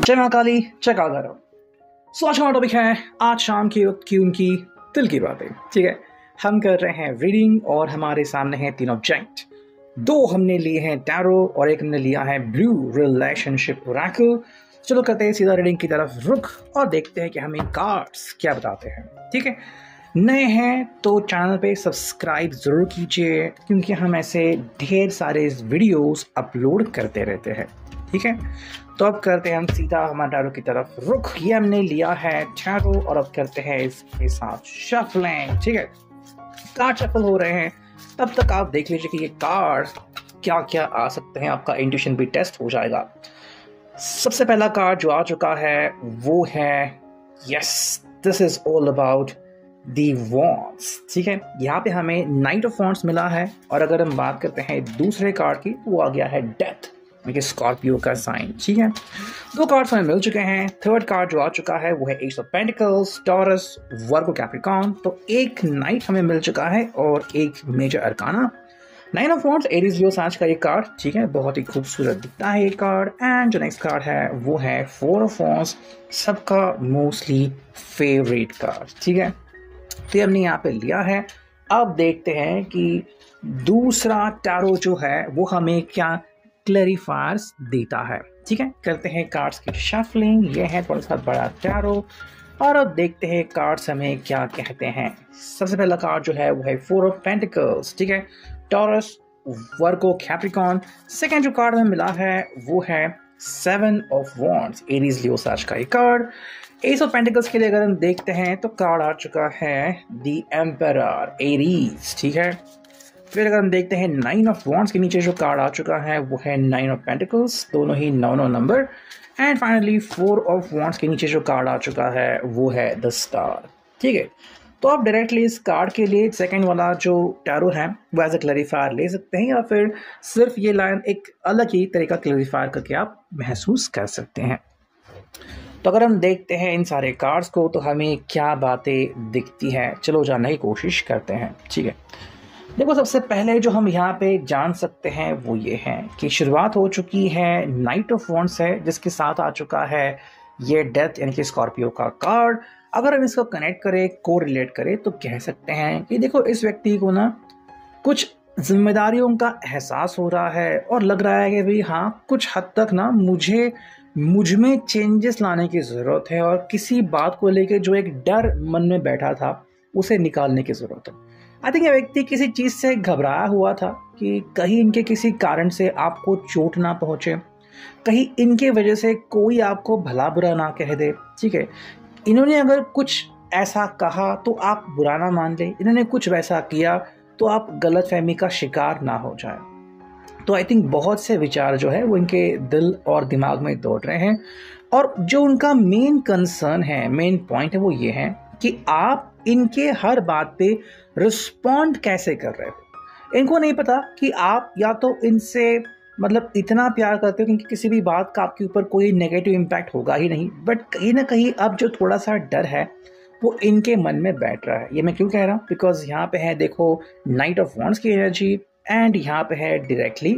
जय मां काली, जय कालभैरव। सो आज का टॉपिक है आज शाम की उनकी दिल की बातें। ठीक है, हम कर रहे हैं रीडिंग और हमारे सामने हैं तीन ऑब्जेक्ट। दो हमने लिए हैं टैरो और एक हमने लिया है ब्लू रिलेशनशिप ओरेकल। चलो करते हैं सीधा रीडिंग की तरफ रुख और देखते हैं कि हमें कार्ड्स क्या बताते हैं। ठीक है, नए हैं तो चैनल पे सब्सक्राइब ज़रूर कीजिए क्योंकि हम ऐसे ढेर सारे वीडियोस अपलोड करते रहते हैं। ठीक है, तो अब करते हैं हम सीधा हमारे टैरो की तरफ रुख। ये हमने लिया है टैरो और अब करते हैं इसके साथ शफलिंग। ठीक है, कार्ड शफल हो रहे हैं, तब तक आप देख लीजिए कि ये कार्ड क्या क्या आ सकते हैं। आपका इंट्यूशन भी टेस्ट हो जाएगा। सबसे पहला कार्ड जो आ चुका है वो है yes, this is all about the wands. ठीक है, यहाँ पे हमें नाइट ऑफ वॉन्ड्स मिला है और अगर हम बात करते हैं दूसरे कार्ड की तो वो आ गया है डेथ, स्कॉर्पियो का साइन। ठीक है, दो कार्ड्स हमें मिल चुके हैं। थर्ड कार्ड जो आ चुका है वो है ace of pentacles, Taurus, Virgo, Capricorn. तो एक नाइट हमें मिल चुका है और एक major arcana. Nine of wands, Aries Leo Sag का ये कार्ड। ठीक है, बहुत ही खूबसूरत दिखता है ये कार्ड। एंड जो नेक्स्ट कार्ड है वो है फोर ऑफ वॉन्ड्स, सबका मोस्टली फेवरेट कार्ड। ठीक है, तो हमने यहाँ पे लिया है। अब देखते हैं कि दूसरा टैरो जो है वो हमें क्या क्लैरिफायर्स देता है। ठीक है, करते हैं कार्ड्स की शफलिंग। ये है थोड़ा सा बड़ा टैरो और अब देखते हैं कार्ड्स हमें क्या कहते हैं। सबसे पहला कार्ड जो है वो है फोर ऑफ पेंटिकल्स। ठीक है, टॉरस, वर्गो, कैप्रिकॉर्न। सेकेंड जो कार्ड हमें मिला है वो है seven of wands, Aries Leo Sag का ये कार्ड। एस ऑफ पेंटिकल्स के लिए अगर हम देखते हैं तो कार्ड आ चुका है द एम्परर, एरीज। ठीक है, फिर अगर हम देखते हैं नाइन ऑफ वॉन्ड्स के नीचे जो कार्ड आ चुका है वो है नाइन ऑफ पेंटिकल्स, दोनों ही 9 number. And finally four of wands के नीचे जो कार्ड आ चुका है वो है द स्टार। ठीक है, तो आप डायरेक्टली इस कार्ड के लिए सेकंड वाला जो टैरो है वो एज ए क्लैरिफायर ले सकते हैं या फिर सिर्फ ये लाइन एक अलग ही तरीका क्लैरिफायर करके आप महसूस कर सकते हैं। तो अगर हम देखते हैं इन सारे कार्ड्स को तो हमें क्या बातें दिखती हैं, चलो जानने की कोशिश करते हैं। ठीक है, देखो सबसे पहले जो हम यहाँ पे जान सकते हैं वो ये है कि शुरुआत हो चुकी है नाइट ऑफ वॉन्ड्स है जिसके साथ आ चुका है ये डेथ यानी कि स्कॉर्पियो का कार्ड। अगर हम इसको कनेक्ट करें, को रिलेट करें तो कह सकते हैं कि देखो इस व्यक्ति को ना कुछ जिम्मेदारियों का एहसास हो रहा है और लग रहा है कि भाई हाँ कुछ हद तक ना मुझ में चेंजेस लाने की ज़रूरत है और किसी बात को लेकर जो एक डर मन में बैठा था उसे निकालने की ज़रूरत है। आई थिंक ये व्यक्ति किसी चीज़ से घबराया हुआ था कि कहीं इनके किसी कारण से आपको चोट ना पहुँचे, कहीं इनके वजह से कोई आपको भला बुरा ना कह दे। ठीक है, इन्होंने अगर कुछ ऐसा कहा तो आप बुरा ना मान ले, इन्होंने कुछ वैसा किया तो आप गलतफहमी का शिकार ना हो जाए। तो आई थिंक बहुत से विचार जो है वो इनके दिल और दिमाग में दौड़ रहे हैं और जो उनका मेन कंसर्न है, मेन पॉइंट है वो ये है कि आप इनके हर बात पे रिस्पॉन्ड कैसे कर रहे हो। इनको नहीं पता कि आप या तो इनसे मतलब इतना प्यार करते हो क्योंकि किसी भी बात का आपके ऊपर कोई नेगेटिव इम्पैक्ट होगा ही नहीं, बट कहीं ना कहीं अब जो थोड़ा सा डर है वो इनके मन में बैठ रहा है। ये मैं क्यों कह रहा हूँ, बिकॉज यहाँ पे है देखो नाइट ऑफ वॉन्ड्स की एनर्जी एंड यहाँ पे है डायरेक्टली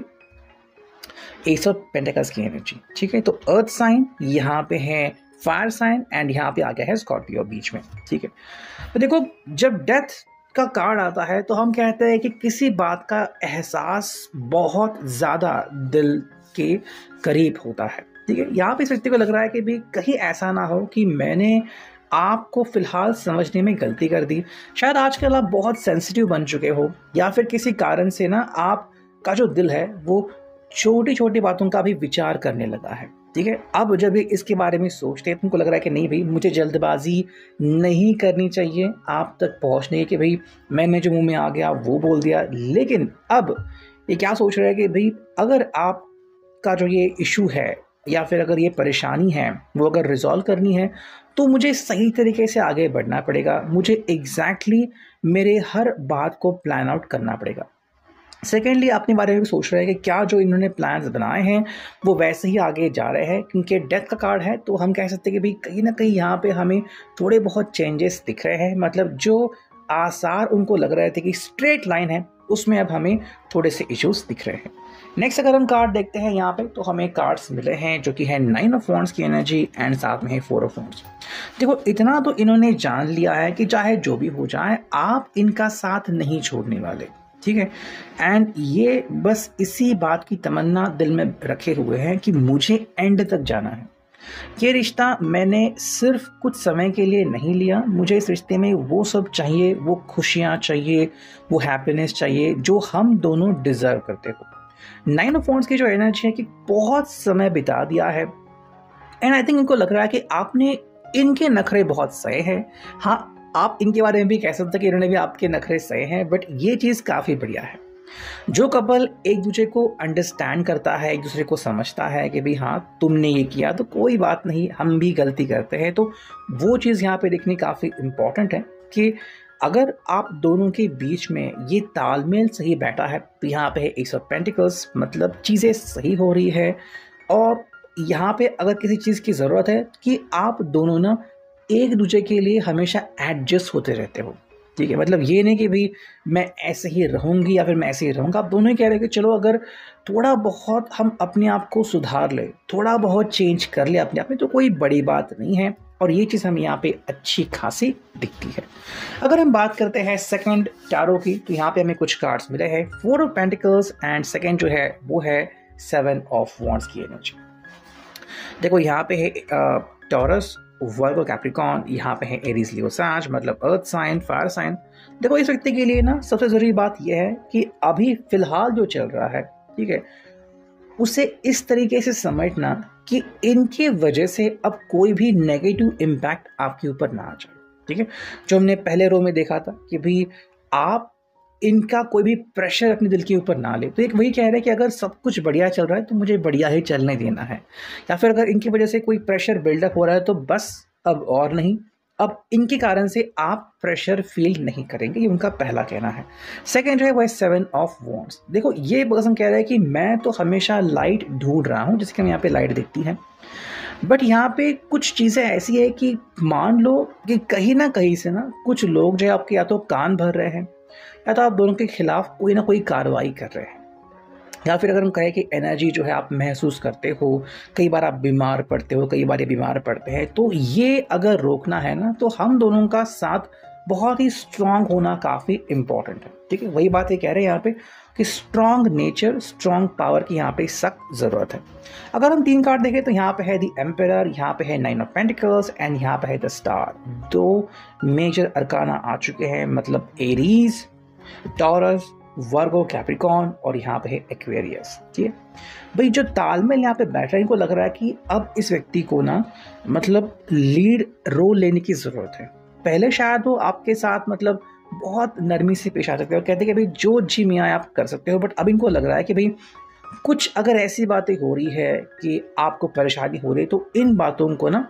एस ऑफ पेंटिकल्स की एनर्जी। ठीक है, तो अर्थ साइन, यहाँ पे है फायर साइन एंड यहाँ पे आ गया है स्कॉर्पियो बीच में। ठीक है, तो देखो जब डेथ का कार्ड आता है तो हम कहते हैं कि किसी बात का एहसास बहुत ज़्यादा दिल के करीब होता है। ठीक है, यहाँ पे इस व्यक्ति को लग रहा है कि भी कहीं ऐसा ना हो कि मैंने आपको फ़िलहाल समझने में गलती कर दी। शायद आजकल आप बहुत सेंसिटिव बन चुके हो या फिर किसी कारण से ना आपका जो दिल है वो छोटी छोटी बातों का भी विचार करने लगा है। ठीक है, अब जब इसके बारे में सोचते हैं तुमको लग रहा है कि नहीं भाई मुझे जल्दबाजी नहीं करनी चाहिए आप तक पहुंचने की, भाई मैंने जो मुंह में आ गया वो बोल दिया। लेकिन अब ये क्या सोच रहा है कि भाई अगर आपका जो ये इशू है या फिर अगर ये परेशानी है वो अगर रिजॉल्व करनी है तो मुझे सही तरीके से आगे बढ़ना पड़ेगा, मुझे एग्जैक्टली मेरे हर बात को प्लान आउट करना पड़ेगा। सेकेंडली अपने बारे में भी सोच रहे हैं कि क्या जो इन्होंने प्लान्स बनाए हैं वो वैसे ही आगे जा रहे हैं, क्योंकि डेथ का कार्ड है तो हम कह सकते हैं कि भाई कहीं ना कहीं यहाँ पे हमें थोड़े बहुत चेंजेस दिख रहे हैं। मतलब जो आसार उनको लग रहे थे कि स्ट्रेट लाइन है उसमें अब हमें थोड़े से इश्यूज दिख रहे हैं। नेक्स्ट अगर हम कार्ड देखते हैं यहाँ पे तो हमें कार्ड्स मिले हैं जो कि है 9 ऑफ वॉन्ड्स की एनर्जी एंड साथ में है 4 ऑफ वॉन्ड्स। देखो इतना तो इन्होंने जान लिया है कि चाहे जो भी हो जाए आप इनका साथ नहीं छोड़ने वाले, ठीक है। एंड ये बस इसी बात की तमन्ना दिल में रखे हुए हैं कि मुझे एंड तक जाना है। ये रिश्ता मैंने सिर्फ कुछ समय के लिए नहीं लिया, मुझे इस रिश्ते में वो सब चाहिए, वो खुशियाँ चाहिए, वो हैप्पीनेस चाहिए जो हम दोनों डिजर्व करते हो। 9 ऑफ वॉन्ड्स की जो एनर्जी है कि बहुत समय बिता दिया है एंड आई थिंक इनको लग रहा है कि आपने इनके नखरे बहुत सहे हैं। हाँ, आप इनके बारे में भी कह सकते हैं कि इन्होंने भी आपके नखरे सहे हैं, बट ये चीज़ काफ़ी बढ़िया है। जो कपल एक दूसरे को अंडरस्टैंड करता है, एक दूसरे को समझता है कि भाई हाँ तुमने ये किया तो कोई बात नहीं, हम भी गलती करते हैं, तो वो चीज़ यहाँ पे देखनी काफ़ी इम्पॉर्टेंट है कि अगर आप दोनों के बीच में ये तालमेल सही बैठा है तो यहाँ पे है एस ऑफ पेंटिकल्स, मतलब चीज़ें सही हो रही है। और यहाँ पे अगर किसी चीज़ की ज़रूरत है कि आप दोनों ना एक दूसरे के लिए हमेशा एडजस्ट होते रहते हो, ठीक है। मतलब ये नहीं कि भाई मैं ऐसे ही रहूँगी या फिर मैं ऐसे ही रहूँगा, आप दोनों ही कह रहे हैं कि चलो अगर थोड़ा बहुत हम अपने आप को सुधार ले, थोड़ा बहुत चेंज कर ले अपने आप में, तो कोई बड़ी बात नहीं है। और ये चीज़ हमें यहाँ पे अच्छी खासी दिखती है। अगर हम बात करते हैं सेकंड टैरो की तो यहाँ पे हमें कुछ कार्ड्स मिले हैं 4 ऑफ पेंटिकल्स एंड सेकंड जो है वो है 7 ऑफ वॉन्ड्स की एनर्जी। देखो यहाँ पे है टॉरस, वर्गो, कैप्रिकॉर्न, यहाँ पे है एरीज, लियो, सैज, मतलब अर्थ साइन, फायर साइन। देखो इस व्यक्ति के लिए ना सबसे ज़रूरी बात यह है कि अभी फिलहाल जो चल रहा है, ठीक है, उसे इस तरीके से समझना कि इनके वजह से अब कोई भी नेगेटिव इम्पैक्ट आपके ऊपर ना आ जाए, ठीक है। जो हमने पहले रो में देखा था कि भाई आप इनका कोई भी प्रेशर अपने दिल के ऊपर ना ले, तो एक वही कह रहे हैं कि अगर सब कुछ बढ़िया चल रहा है तो मुझे बढ़िया ही चलने देना है। या फिर अगर इनकी वजह से कोई प्रेशर बिल्डअप हो रहा है तो बस अब और नहीं, अब इनके कारण से आप प्रेशर फील नहीं करेंगे, ये उनका पहला कहना है। सेकंड है वो है 7 ऑफ वॉन्ड्स। देखो ये पर्सन कह रहा है कि मैं तो हमेशा लाइट ढूंढ रहा हूँ, जैसे कि हम यहाँ पे लाइट दिखती है, बट यहाँ पे कुछ चीज़ें ऐसी है कि मान लो कि कहीं ना कहीं से ना कुछ लोग जो है आपके या तो कान भर रहे हैं या तो आप दोनों के खिलाफ कोई ना कोई कार्रवाई कर रहे हैं। या फिर अगर हम कहें कि एनर्जी जो है आप महसूस करते हो, कई बार आप बीमार पड़ते हो, कई बार ये बीमार पड़ते हैं, तो ये अगर रोकना है ना तो हम दोनों का साथ बहुत ही स्ट्रांग होना काफ़ी इंपॉर्टेंट है, ठीक है। वही बात ये कह रहे हैं यहाँ पे कि स्ट्रांग नेचर, स्ट्रांग पावर की यहाँ पे सख्त ज़रूरत है। अगर हम 3 कार्ड देखें तो यहाँ पे है द एम्परर, यहाँ पे है 9 ऑफ पेंटिकल्स एंड यहाँ पे है द स्टार। 2 मेजर अरकाना आ चुके हैं, मतलब एरीज, टॉरस, वर्गो, कैप्रिकॉर्न और यहाँ पे है एक्वेरियस, ठीक है। भाई जो तालमेल यहाँ पे बैठ रहा है, इनको लग रहा है कि अब इस व्यक्ति को ना मतलब लीड रोल लेने की ज़रूरत है। पहले शायद वो आपके साथ मतलब बहुत नरमी से पेश आ सकते हैं और कहते हैं कि भाई जो जी मियाँ आप कर सकते हो, बट अब इनको लग रहा है कि भाई कुछ अगर ऐसी बातें हो रही है कि आपको परेशानी हो रही है तो इन बातों को ना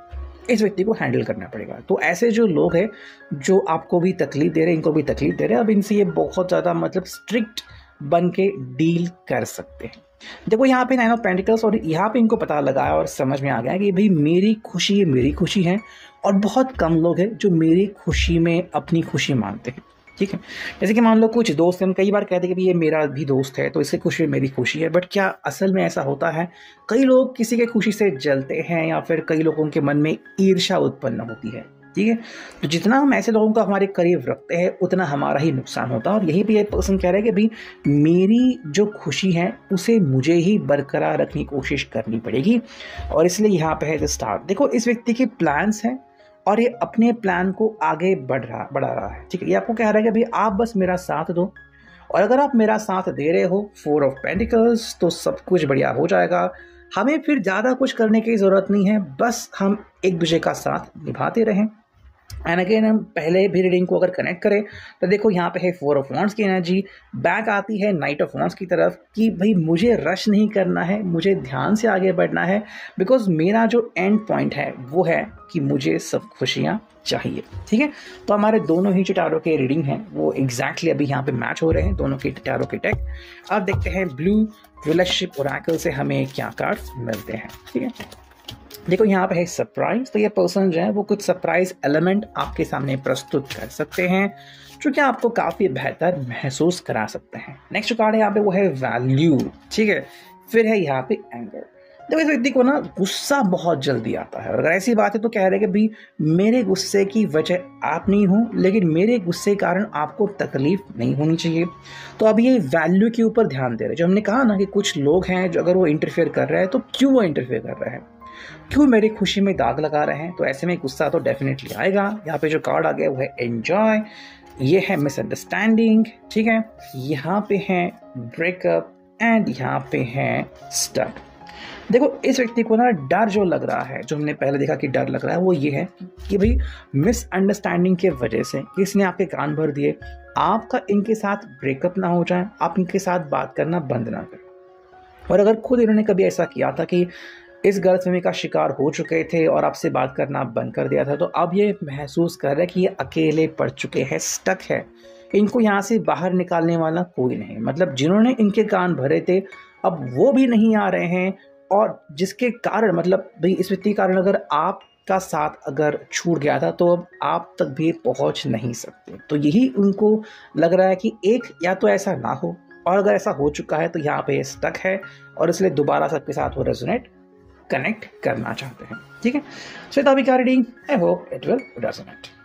इस व्यक्ति को हैंडल करना पड़ेगा। तो ऐसे जो लोग हैं जो आपको भी तकलीफ दे रहे हैं, इनको भी तकलीफ दे रहे हैं, अब इनसे ये बहुत ज़्यादा मतलब स्ट्रिक्ट बन के डील कर सकते हैं। देखो यहाँ पे 9 ऑफ पेंटिकल्स और यहाँ पे इनको पता लगा और समझ में आ गया कि भाई मेरी खुशी है और बहुत कम लोग हैं जो मेरी खुशी में अपनी खुशी मानते हैं, ठीक है। जैसे कि मान लो कुछ दोस्त हम कई बार कहते हैं कि ये मेरा भी दोस्त है तो इसकी खुशी मेरी खुशी है, बट क्या असल में ऐसा होता है? कई लोग किसी के खुशी से जलते हैं या फिर कई लोगों के मन में ईर्ष्या उत्पन्न होती है, ठीक है। तो जितना हम ऐसे लोगों को हमारे करीब रखते हैं उतना हमारा ही नुकसान होता है। और यही भी एक पर्सन कह रहे हैं कि भाई मेरी जो खुशी है उसे मुझे ही बरकरार रखने की कोशिश करनी पड़ेगी और इसलिए यहाँ पे है द स्टार। देखो इस व्यक्ति के प्लान्स हैं और ये अपने प्लान को आगे बढ़ा रहा है, ठीक है। ये आपको कह रहा है कि भाई आप बस मेरा साथ दो और अगर आप मेरा साथ दे रहे हो 4 ऑफ पेंटिकल्स तो सब कुछ बढ़िया हो जाएगा। हमें फिर ज़्यादा कुछ करने की ज़रूरत नहीं है, बस हम एक दूसरे का साथ निभाते रहें। एंड अगेन हम पहले भी रीडिंग को अगर कनेक्ट करें तो देखो यहाँ पे है 4 ऑफ वॉन्ड्स की एनर्जी, बैक आती है नाइट ऑफ वॉन्ड्स की तरफ कि भाई मुझे रश नहीं करना है, मुझे ध्यान से आगे बढ़ना है, बिकॉज मेरा जो एंड पॉइंट है वो है कि मुझे सब खुशियाँ चाहिए, ठीक है। तो हमारे दोनों ही जो टैरो के रीडिंग हैं वो एग्जैक्टली अभी यहाँ पे मैच हो रहे हैं, दोनों के टैरो के डेक। अब देखते हैं ब्लू रिलेशनशिप ओरेकल से हमें क्या कार्ड्स मिलते हैं, ठीक है। देखो यहाँ पे है सरप्राइज, तो ये पर्सन जो है वो कुछ सरप्राइज एलिमेंट आपके सामने प्रस्तुत कर सकते हैं जो कि आपको काफी बेहतर महसूस करा सकते हैं। नेक्स्ट जो कार्ड है यहाँ पे वो है वैल्यू, ठीक है। फिर है यहाँ पे एंगर। देखो इस व्यक्ति को ना गुस्सा बहुत जल्दी आता है, और अगर ऐसी बात है तो कह रहे हैं कि भाई मेरे गुस्से की वजह आप नहीं हो, लेकिन मेरे गुस्से के कारण आपको तकलीफ नहीं होनी चाहिए। तो अब ये वैल्यू के ऊपर ध्यान दे रहे हैं। जो हमने कहा ना कि कुछ लोग हैं जो अगर वो इंटरफेयर कर रहे हैं तो क्यों वो इंटरफेयर कर रहे हैं, क्यों मेरी खुशी में दाग लगा रहे हैं, तो ऐसे में गुस्सा तो डेफिनेटली आएगा। यहाँ पे जो कार्ड आ गया वो है एंजॉय, ये है मिसअंडरस्टैंडिंग, ठीक है। यहाँ पे है ब्रेकअप एंड यहाँ पे है स्टक। देखो इस व्यक्ति को ना डर जो लग रहा है, जो हमने पहले देखा कि डर लग रहा है, वो ये है कि भाई मिसअंडरस्टैंडिंग के वजह से किसने आपके कान भर दिए, आपका इनके साथ ब्रेकअप ना हो जाए, आप इनके साथ बात करना बंद ना करें। और अगर खुद इन्होंने कभी ऐसा किया था कि इस गलतफहमी का शिकार हो चुके थे और आपसे बात करना बंद कर दिया था, तो अब ये महसूस कर रहे हैं कि ये अकेले पड़ चुके हैं, स्टक है, इनको यहाँ से बाहर निकालने वाला कोई नहीं। मतलब जिन्होंने इनके कान भरे थे अब वो भी नहीं आ रहे हैं, और जिसके कारण मतलब भाई इस व्यक्ति के कारण अगर आपका साथ अगर छूट गया था तो अब आप तक भी पहुँच नहीं सकते। तो यही उनको लग रहा है कि एक या तो ऐसा ना हो, और अगर ऐसा हो चुका है तो यहाँ पे स्टक है, और इसलिए दोबारा सबके साथ वो रेजोनेट कनेक्ट करना चाहते हैं, ठीक है। सो अभी क्या reading, I hope it will resonate.